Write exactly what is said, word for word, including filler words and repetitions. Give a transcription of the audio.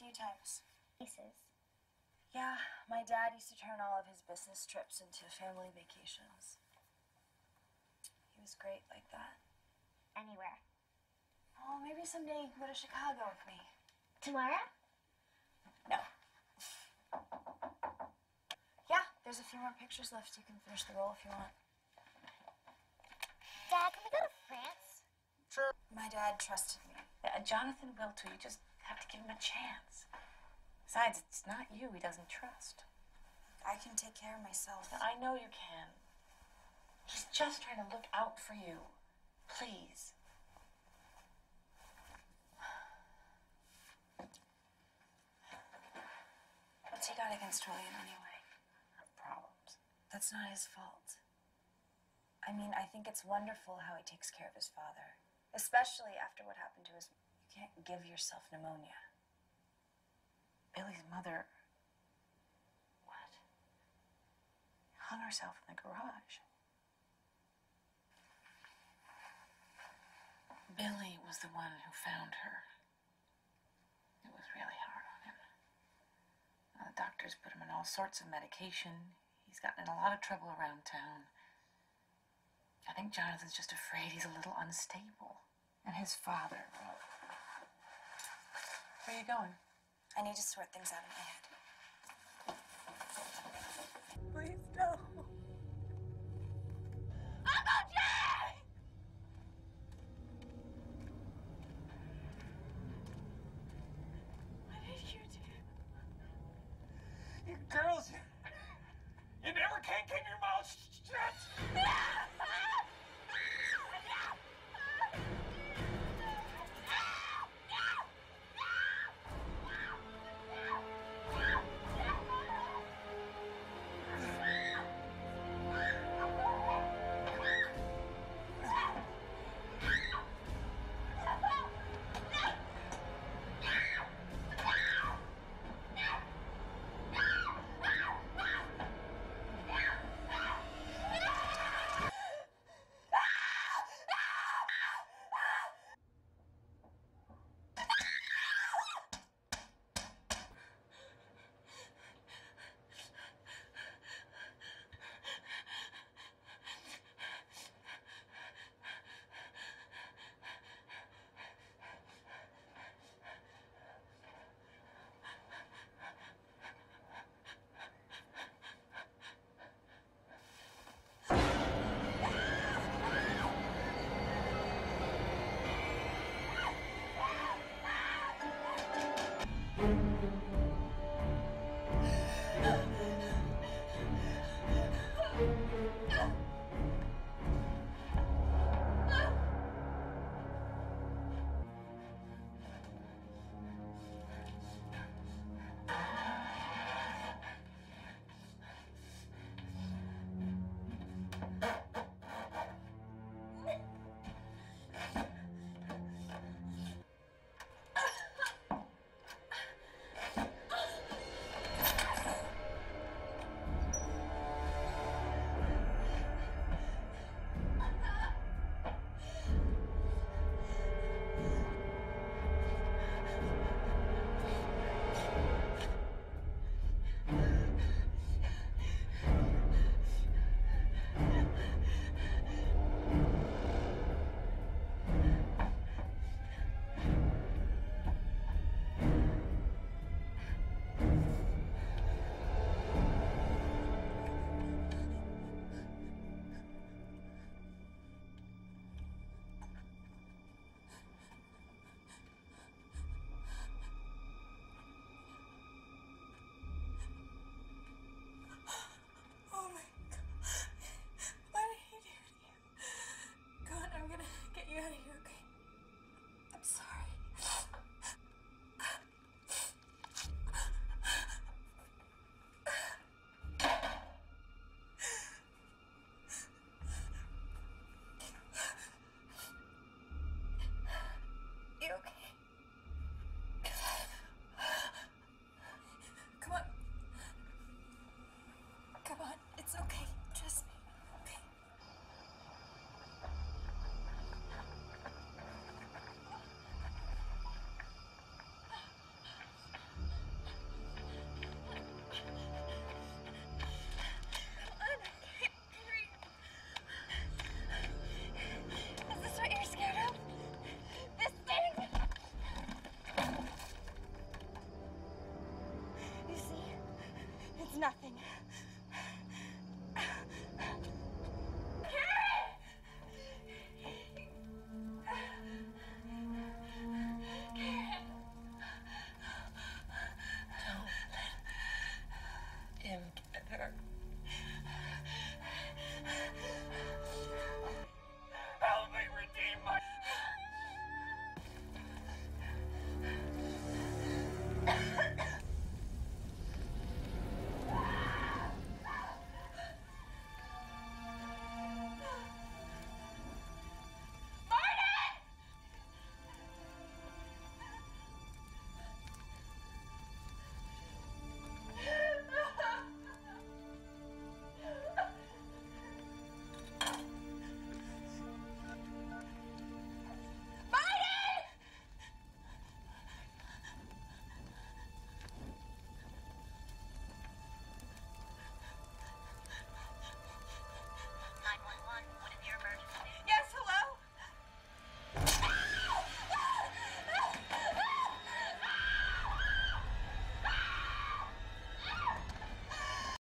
few times. Places. Yeah, my dad used to turn all of his business trips into family vacations. He was great like that. Anywhere. Oh, maybe someday you can go to Chicago with me. Tomorrow? No. Yeah, there's a few more pictures left. You can finish the roll if you want. Dad, can we go to France? Sure. My dad trusted me. Yeah, Jonathan will too. You just have to give him a chance. Besides, it's not you he doesn't trust. I can take care of myself. I know you can. He's just trying to look out for you. Please. What's he got against William anyway? Problems. That's not his fault. I mean, I think it's wonderful how he takes care of his father. Especially after what happened to his... You can't give yourself pneumonia. Billy's mother... What? Hung herself in the garage. Billy was the one who found her. It was really hard on him. Now, the doctors put him on all sorts of medication. He's gotten in a lot of trouble around town. I think Jonathan's just afraid he's a little unstable. And his father, well... Where are you going? I need to sort things out in my head. Please don't. Uncle Jay! What did you do? You girls, you never can keep your mouth shut. nothing.